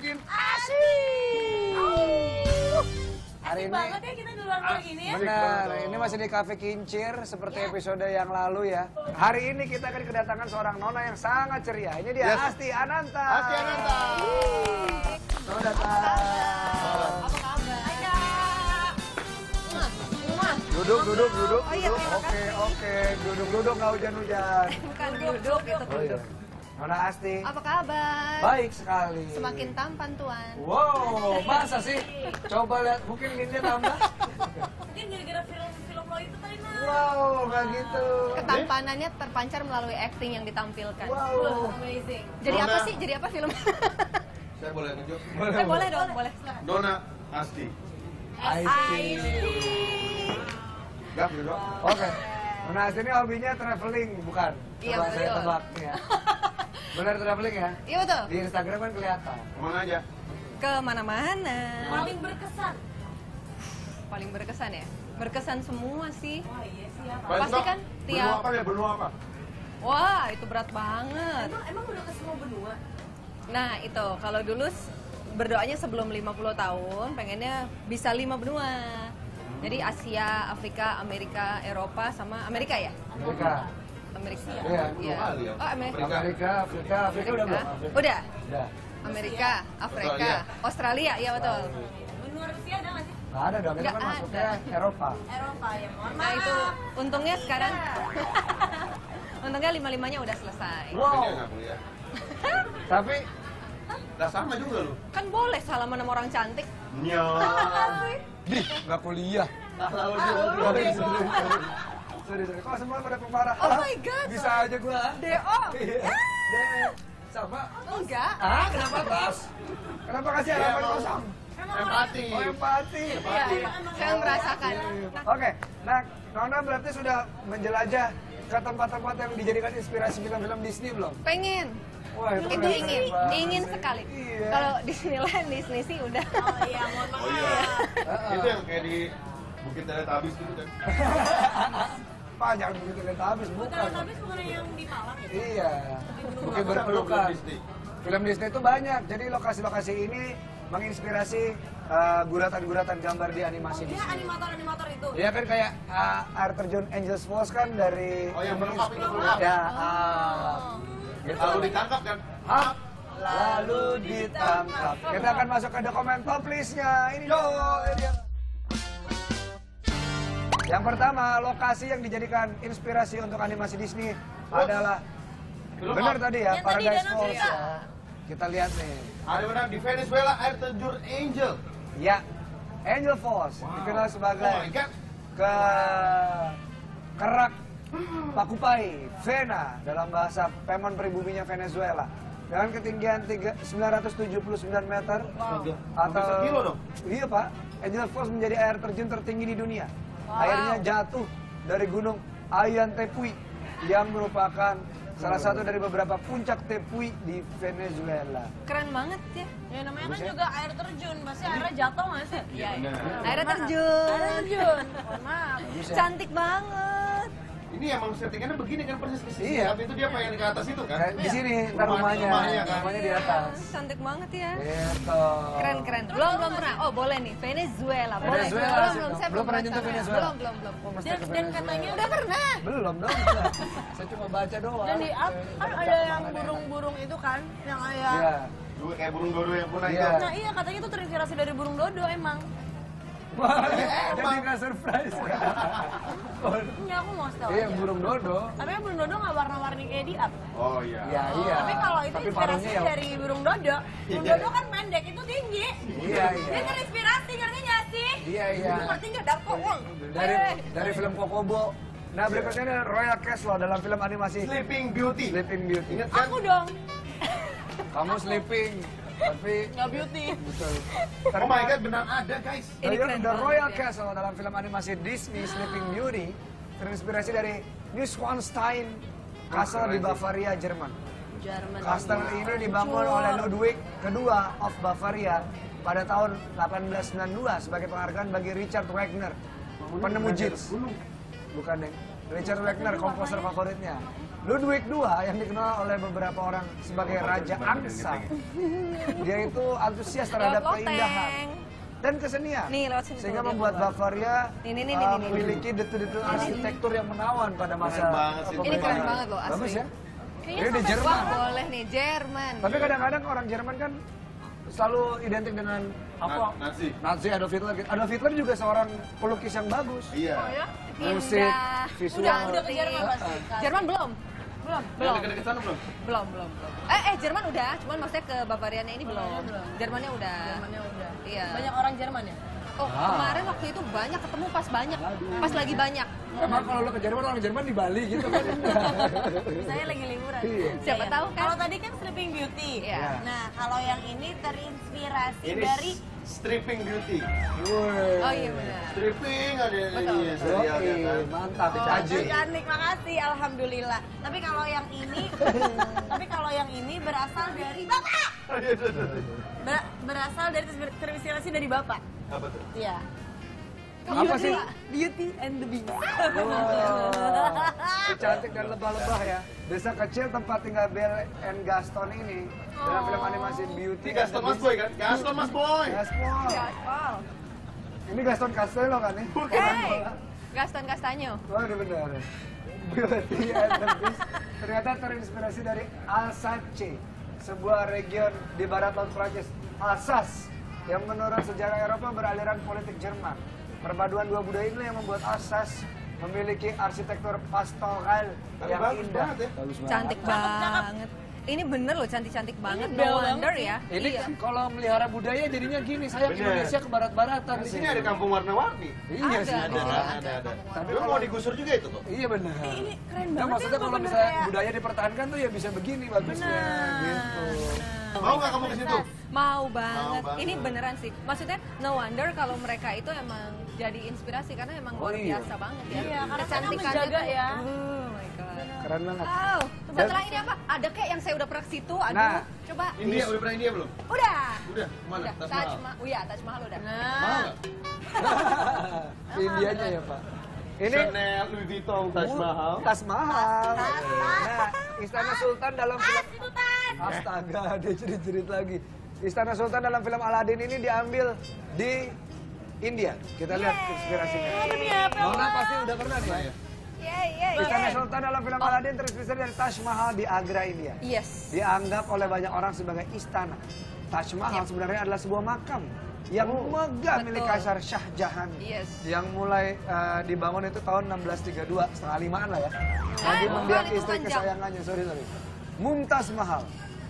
makin asik. Hari ini banget ya kita di luar kayak gini ya. benar, ini masih di Cafe Kincir seperti episode yang lalu ya. Hari ini kita akan kedatangan seorang nona yang sangat ceria. Ini dia Asti Ananta. Asti Ananta. Selamat datang. Apa kabar? Hai Kak. Duduk. Oh iya, terima kasih. Oke. Duduk, nggak hujan-hujan. Bukan duduk itu Oh iya. Nona Asti. Apa kabar? Baik sekali. Semakin tampan Tuan. Wow, masa sih? Coba lihat, mungkin minnya tambah. Mungkin gara-gara film lo itu tadi mah. Wow, nggak gitu. Ketampanannya terpancar melalui acting yang ditampilkan. Wow. Amazing. Jadi Nona. apa sih? Jadi apa film? Saya boleh tunjuk? Boleh dong, boleh. Dona Asti. Gak gitu. Oke. Nona Asti ini hobinya traveling, bukan? Iya, Coba saya betul. tebak nih ya. Benar traveling ya? Iya betul. Di Instagram kan kelihatan. Kemana aja? Kemana-mana. Paling berkesan. Paling berkesan ya? Berkesan semua sih. Oh iya siapa? Paling Pasti suka kan benua tiap- apa ya? Benua apa? Wah, itu berat banget. Emang udah ke semua benua? Nah, itu kalau dulu berdoanya sebelum 50 tahun, pengennya bisa 5 benua. Jadi Asia, Afrika, Amerika, Eropa, sama Amerika ya? Amerika. Amerika. Iya. Iya. kali ya. Oh, Amerika. Afrika udah belum? Udah. Udah. Amerika, Afrika, Australia, ya betul. Benua Rusia ada nggak sih? Nggak ada dong, itu Nggak kan ada. masuknya Eropa. Eropa ya, mohon Nah maaf. itu untungnya sekarang, untungnya 5-5-nya udah selesai. Ini Wow, nggak kuliah. tapi Lah sama juga lu. Kan boleh salaman sama orang cantik. Nya. nggak kuliah. Lalu Sorry. Kok semua pada pemarah? Oh my God. Bisa aja gua. DO. Sama. Enggak. Kenapa tos? Kenapa kasih harapan kosong? empati. Oh, empati. Iya, saya merasakan. Oke, nah Nona berarti sudah menjelajah ke tempat-tempat yang dijadikan inspirasi film-film Disney belum? Pengen. Wah, Itu keren banget. ingin sekali. Iya. Kalau Disneyland, Disney sih udah. Oh iya, mohon maaf. Oh iya. Itu yang kayak di Bukit Teletabis gitu kan. Panjang begitu kita habis, bukan? Teletabis bukan yang di Malang ya? Iya. Bukit Film berpelukan. Disney. Film Disney itu banyak, jadi lokasi-lokasi ini menginspirasi guratan-guratan gambar di animasi Dia Disney. animator-animator itu. Dia kan kayak air terjun Angels Falls kan dari Oh, yang melengkap itu melengkap. Ya, Gitu. Lalu ditangkap kan? Up, lalu ditangkap. Kita akan masuk ke dokumen top list-nya. Ini dong. Ini dia. Yang pertama, lokasi yang dijadikan inspirasi untuk animasi Disney adalah Film benar apa? tadi ya, Yang tadi Paradise Danau Falls Cerita. ya. Kita lihat nih. Ada benar di Venezuela air terjun Angel. Ya, Angel Falls dikenal sebagai Oh my God. kerak Pakupai, Vena dalam bahasa Pemon pribuminya Venezuela. Dengan ketinggian 979 meter Hampir atau sekilo dong. Iya Pak, Angel Falls menjadi air terjun tertinggi di dunia. Airnya jatuh dari gunung Ayan Tepuy yang merupakan salah satu dari beberapa puncak Tepuy di Venezuela. Keren banget ya. Ya namanya kan juga air terjun, pasti airnya jatuh nggak sih? Iya. benar. Airnya Air terjun. terjun, mohon maaf. Bisa. Cantik banget. Ini emang settingannya begini kan persis ke sini. Iya. Tapi itu dia pengen ke atas itu kan? Kayak di sini ntar rumahnya, Rumahnya kan? rumahnya di atas. Cantik banget ya. Gitu. Keren. Belum pernah. Oh boleh nih. Venezuela. Boleh. Venezuela. Belum. Saya Belum pernah baca. nyentuh Venezuela? Belum. Oh, mesti Dan, ke dan Venezuela. katanya Udah pernah. Belum dong. Saya cuma baca doang. dan di up kan ada yang burung-burung itu kan, yang Iya. kayak. Juga kayak burung dodo yang punah Iya. itu. Nah iya katanya itu terinspirasi dari burung dodo emang. Wah, jadi nggak surprise. Enggak, aku mau tahu Iya, aja. burung dodo. Tapi kan burung dodo nggak warna-warni kayak di up. Oh iya. Ya, iya. Tapi kalau itu Tapi inspirasi paruhnya ya- dari burung dodo. Burung Iya. dodo kan pendek, itu tinggi. Iya, Dia iya. terinspirasi, ngerti nggak sih? Iya, iya. Lu ngerti nggak, Darko? Dari film Kokobo. Nah, berikutnya ada Royal Castle dalam film animasi Sleeping Beauty. Sleeping Beauty. Ingat kan? Aku dong. Kamu sleeping, tapi Nggak beauty. betul. Oh my god, benar ada guys. Ini keren The banget Royal ya. Castle dalam film animasi Disney Sleeping Beauty terinspirasi dari Neuschwanstein Castle di Bavaria, Jerman. Jerman. Kastel ini dibangun oleh Ludwig kedua of Bavaria pada tahun 1892 sebagai penghargaan bagi Richard Wagner, penemu jeans. Bukan, Deng. Richard Wagner, komposer favoritnya. Ludwig II yang dikenal oleh beberapa orang sebagai Raja Angsa. Dia itu antusias terhadap Loteng. keindahan dan kesenian. Nih, lewat sini Sehingga tuh, dia membuat keluar. Bavaria Nih. memiliki detail-detail arsitektur yang menawan pada masa Keren banget sih. Ini keren pemerintahan. banget loh, asli. Bagus ya? Kayaknya Ini di sampai Jerman. Wah, boleh nih, Jerman. Tapi kadang-kadang orang Jerman kan selalu identik dengan apa? Nazi. Nazi, Adolf Hitler. Adolf Hitler juga seorang pelukis yang bagus. Iya. Oh ya? Musik, Indah. visual. Udah ke Jerman pasti. Jerman belum? Belum. Belum. Deket-deket sana belum? Belum. Jerman udah, cuman maksudnya ke Bavarianya ini belum. belum. Jermannya udah. Jermannya udah. Iya. Banyak orang Jerman ya? Oh, kemarin waktu itu banyak ketemu pas banyak. Pas lagi banyak. Emang kalau lo ke Jerman, orang Jerman di Bali gitu kan? Saya lagi liburan. Iya. Siapa tahu kan? Kalau tadi kan Sleeping Beauty. Iya. Nah, kalau yang ini terinspirasi Ini dari Stripping Beauty. Woi. Oh iya benar. Stripping ada Betul. ini serialnya kan. Mantap, Oh, caji. cantik, makasih, alhamdulillah. Tapi kalau yang ini, berasal dari bapak. Berasal dari terinspirasi dari bapak. Apa tuh? Iya. Apa sih? Beauty and the Beast. Wow. Cantik dan lebah-lebah ya. Desa kecil tempat tinggal Belle and Gaston ini dalam film animasi Beauty Ini Gaston Mas Boy kan? Gaston Mas Boy. Gaston. Wow. Ini Gaston Castello kan nih? Hey, Gaston Castanyo. Oh ini benar. Beauty and the Beast ternyata terinspirasi dari Alsace, sebuah region di barat laut Prancis. Alsace yang menurut sejarah Eropa beraliran politik Jerman. Perpaduan dua budaya ini yang membuat Alsace memiliki arsitektur pastoral yang Bagus indah. banget ya. Cantik banget. Ini bener loh, cantik-cantik banget. bel No banget wonder sih. ya. Ini Iya. kalau melihara budaya jadinya gini, sayang Bener. Indonesia ke barat-baratan. Di sini ada kampung warna-warni. Iya Ada. sih. Ada, Ada. ada. Tapi Tapi kalau- mau digusur juga itu kok. Iya benar. Ini keren Nah, banget maksudnya ya, kalau bener misalnya kayak- budaya dipertahankan tuh ya bisa begini bagusnya gitu. Mau nggak kamu ke situ? Mau banget. Mau banget. Ini beneran sih. Maksudnya no wonder kalau mereka itu emang jadi inspirasi karena emang Oh luar iya. biasa banget ya. Iya, karena mereka Kecantikannya menjaga tuh, ya. Oh my god. Keren banget. Wow. Setelah ini apa? Ada kayak yang saya udah pernah ke situ. Aduh, Nah. coba. India, udah pernah India belum? Udah. Udah, mana? Udah. Taj Taj Mahal. Mahal. Oh iya, Taj Mahal udah. Mahal Nah, nggak? Indianya ya Pak. Ini Chanel, Louis Vuitton, Taj Mahal. Tas mahal. Nah, Istana Sultan dalam film itu tas. Astaga, dia jerit-jerit lagi. Istana Sultan dalam film Aladdin ini diambil di India. Kita lihat inspirasinya. Demi apa? Mona pasti udah pernah nih. Yeay. Istana Sultan dalam film Aladdin terinspirasi dari Taj Mahal di Agra, India. Yes. Dianggap oleh banyak orang sebagai istana. Taj Mahal sebenarnya adalah sebuah makam yang megah milik betul. Kaisar Shah Jahan. Yes. Yang mulai dibangun itu tahun 1632, setengah limaan lah ya. Lagi bukan, mendiang itu istri panjang. kesayangannya, sorry. Mumtaz Mahal.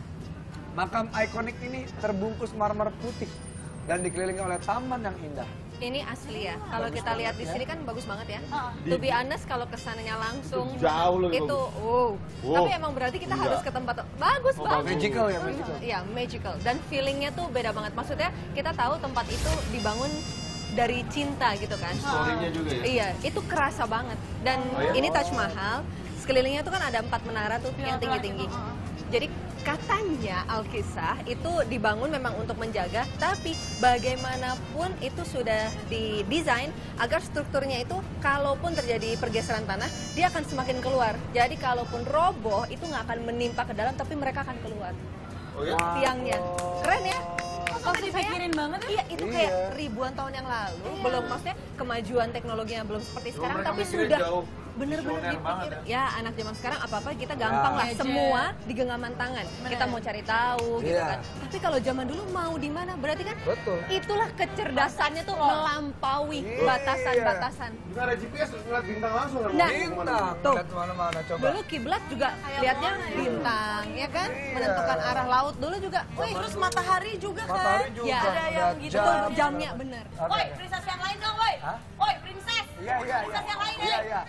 Makam ikonik ini terbungkus marmer putih dan dikelilingi oleh taman yang indah. Ini asli ya. Kalau kita lihat di sini kan bagus banget ya. To be honest kalau kesananya langsung Itu jauh lebih itu bagus. wow. Wow. Tapi emang berarti kita Iya. harus ke tempat bagus Oh, banget. Magical ya, magical. Iya, magical. Dan feelingnya tuh beda banget. Maksudnya kita tahu tempat itu dibangun dari cinta gitu kan. Story-nya juga ya? Iya, itu kerasa banget. Dan Oh, ya? ini Taj Mahal, sekelilingnya tuh kan ada 4 menara tuh yang tinggi-tinggi. Jadi katanya Alkisah itu dibangun memang untuk menjaga, tapi bagaimanapun itu sudah didesain agar strukturnya itu kalaupun terjadi pergeseran tanah, dia akan semakin keluar. Jadi kalaupun roboh itu nggak akan menimpa ke dalam, tapi mereka akan keluar Oh ya? tiangnya. Keren ya? Sampai dipikirin banget ya? Iya, itu Iya. kayak ribuan tahun yang lalu, belum maksudnya kemajuan teknologinya belum seperti sekarang, mereka tapi mikirin sudah jauh. bener-bener Visioner dipikir. banget Ya, anak zaman sekarang apa-apa kita gampang lah, Gadget. semua di genggaman tangan. Kita mau cari tahu gitu Iya. kan. Tapi kalau zaman dulu mau di mana? Berarti kan Betul. itulah kecerdasannya tuh melampaui Iya. batasan-batasan. Nggak ada GPS, ngeliat bintang langsung kan? Nah, Bintang, tuh. lihat mana-mana coba. Dulu kiblat juga lihatnya bintang, ya kan? Iya. Menentukan arah laut dulu juga. Wih, Terus matahari juga kan? Matahari juga. Ya, ada yang gitu. jam. betul jamnya bener. Ada. Woi, princess yang lain dong, woi. Hah? Woi, princess. Iya, iya, iya. Princess yang lain, Iya, eh. iya.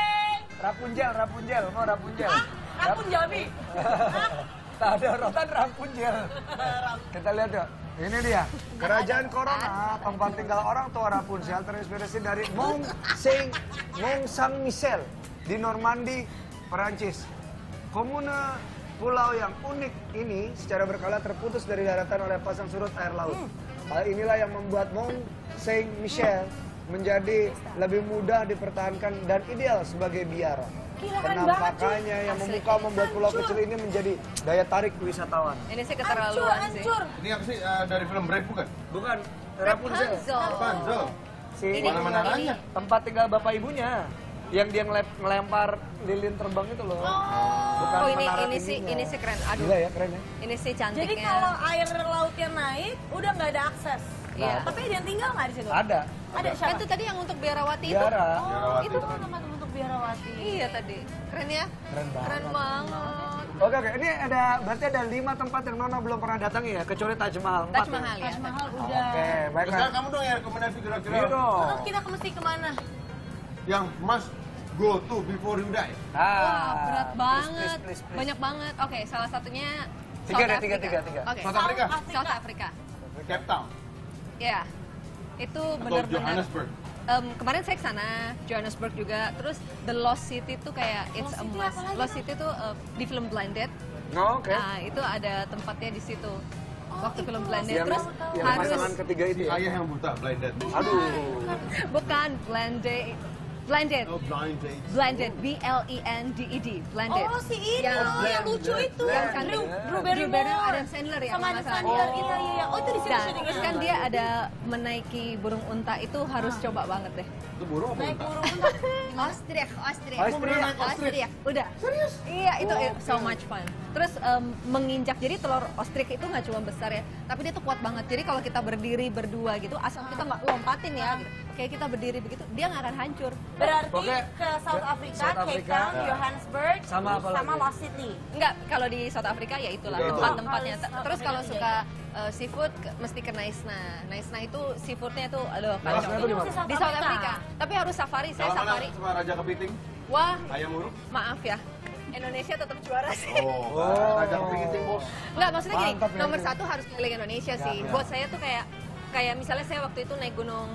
Rapunzel, mau Rapunzel. Ah, Rapun Jabi. Tak ada rotan Rapunzel. Kita lihat yuk. Ini dia, kerajaan Corona, tempat tinggal orang tua Rapunzel terinspirasi dari Mont Saint-Michel di Normandy, Perancis. Komune pulau yang unik ini secara berkala terputus dari daratan oleh pasang surut air laut. Hal inilah yang membuat Mont Saint-Michel menjadi lebih mudah dipertahankan dan ideal sebagai biara. Gila, keren Penampakannya yang Asli. memukau membuat pulau kecil ini menjadi daya tarik wisatawan. Ini sih Hancur, keterlaluan sih. hancur. Ini apa sih dari film Brave bukan? Bukan, Rapunzel. Rapunzel. Rapunzel. Si Ini- Mana menaranya? tempat tinggal bapak ibunya yang dia ngelempar lilin terbang itu loh. Bukan Oh menara ini sih tingginya. keren. Aduh, Gila ya, keren ya. ini sih cantiknya. Jadi kalau air lautnya naik, udah nggak ada akses. Iya. Tapi ada yang tinggal nggak di situ? Ada. Ada Kan siapa? itu tadi yang untuk biarawati itu. Biara. Oh, Biarawati. itu kan tempat untuk biarawati. Iya tadi. Keren ya? Keren banget. Keren banget. Oke, ini berarti ada 5 tempat yang Nona belum pernah datangi ya, kecuali Taj Mahal. 4 Taj ya? Mahal ya. Taj Mahal Oke, udah. baiklah. Sekarang kamu dong yang rekomendasi kira-kira Iya dong. Terus kita mesti kemana? yang must go to before you die. Wah, berat banget. Please. Banyak banget. Oke, salah satunya Tiga South deh, tiga. Africa. Oke. South Africa. South Africa. Cape Town Ya. Itu atau benar-benar Johannesburg. kemarin saya ke sana, Johannesburg juga. Terus The Lost City tuh kayak it's Lost a City must. apa lagi, Lost City tuh di film Blinded. Oh, oke. Nah, itu ada tempatnya di situ. Waktu film Blinded. Yang, Terus yang harus pasangan ketiga itu ya. Ayah yang buta, blinded. Aduh. bukan Blinded. Blinded. Oh, blind date. Blinded, BLENDED, Blinded. Oh, si itu yang lucu itu. Yang kan Drew Barrymore, Barrymore. Adam Sandler ya. Sama kalau Adam nggak salah. Sandler, iya. Oh, itu di sini Dan syutingnya. terus kan dia ada menaiki burung unta itu harus coba banget deh. Itu burung apa Naik unta? burung unta. Ostrich. Ostrich. Udah. Serius? Iya, itu so much fun. Terus menginjak, jadi telur ostrich itu nggak cuma besar ya, tapi dia tuh kuat banget. Jadi kalau kita berdiri berdua gitu, asal kita nggak lompatin ya, gitu. Kayak kita berdiri begitu, dia nggak akan hancur. Berarti Oke. ke South Africa, South Cape Africa. Town, Johannesburg, Sama apa sama lagi? Lost City. Enggak, kalau di South Africa ya itulah Ya, itu. tempat-tempatnya. Harus, Terus kalau harus suka seafood mesti ke Naisna. Naisna itu seafoodnya tuh aduh Naisna kacau. itu di mana? Di South Africa. Tapi harus safari, saya Kalau mana safari. sama Raja Kepiting, Wah, ayam uruk. maaf ya. Indonesia tetap juara sih. Oh, Oh. Raja Kepiting bos. Enggak, maksudnya gini, Mantap ya, nomor ini. 1 harus keliling Indonesia sih. Ya. Buat saya tuh kayak misalnya saya waktu itu naik gunung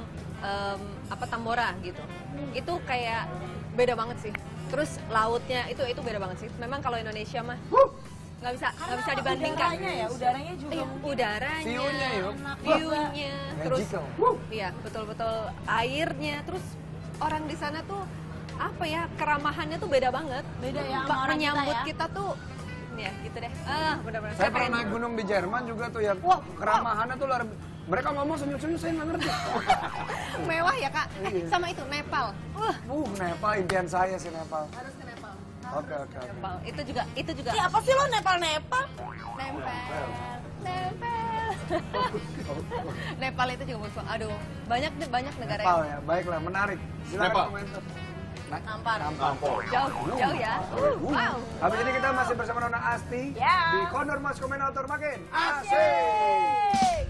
Tambora gitu. Itu kayak beda banget sih. Terus lautnya itu beda banget sih. Memang kalau Indonesia mah nggak bisa dibandingkan. Udaranya ya, udaranya juga Iya, mungkin. udaranya, View-nya yuk. view-nya, terus Magical. iya betul-betul airnya, terus orang di sana tuh apa ya, keramahannya tuh beda banget. Beda ya sama orang Menyambut kita ya. kita tuh ya gitu deh. Benar-benar. Saya pernah naik gunung di Jerman juga tuh yang keramahannya tuh luar. Mereka ngomong senyum-senyum saya nggak ngerti. Mewah ya kak. Iya. Sama itu Nepal. Nepal impian saya sih Nepal. Harus ke Nepal. Oke. Nepal. Itu juga. Siapa sih lo Nepal? Nepal. Nepal itu juga bagus. Aduh, banyak negara Nepal yang ya, baiklah menarik. Silakan Nepal. komentar. Nampar. Nampol. jauh ya. Wow. Habis ini kita masih bersama Nona Asti Ya. di Corner Mas Komentator makin Asik.